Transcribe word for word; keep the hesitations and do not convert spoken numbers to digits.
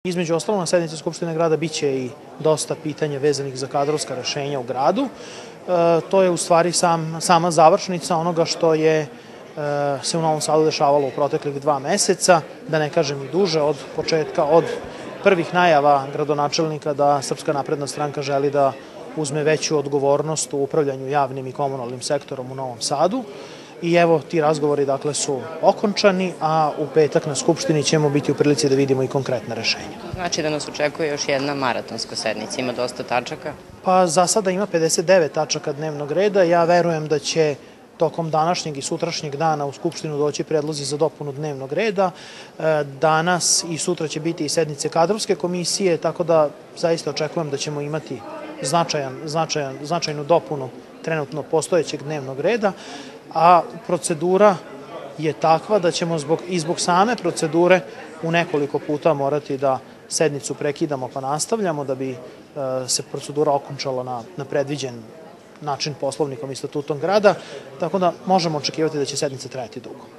Između ostalog, na sednici Skupštine grada biće i dosta pitanja vezanih za kadrovska rešenja u gradu. To je u stvari sama završnica onoga što je se u Novom Sadu dešavalo u proteklih dva meseca, da ne kažem i duže, od početka, od prvih najava gradonačelnika da Srpska napredna stranka želi da uzme veću odgovornost u upravljanju javnim i komunalnim sektorom u Novom Sadu. I evo, ti razgovori dakle su okončani, a u petak na Skupštini ćemo biti u prilici da vidimo i konkretne rešenja. Znači da nas očekuje još jedna maratonska sednica, ima dosta tačaka? Pa za sada ima pedeset devet tačaka dnevnog reda. Ja verujem da će tokom današnjeg i sutrašnjeg dana u Skupštinu doći predlozi za dopunu dnevnog reda. Danas i sutra će biti i sednice kadrovske komisije, tako da zaista očekujem da ćemo imati značajnu dopunu trenutno postojećeg dnevnog reda, a procedura je takva da ćemo i zbog same procedure u nekoliko puta morati da sednicu prekidamo pa nastavljamo da bi se procedura okončala na predviđen način Poslovnikom i statutom grada, tako da možemo očekivati da će sednica trajati dugo.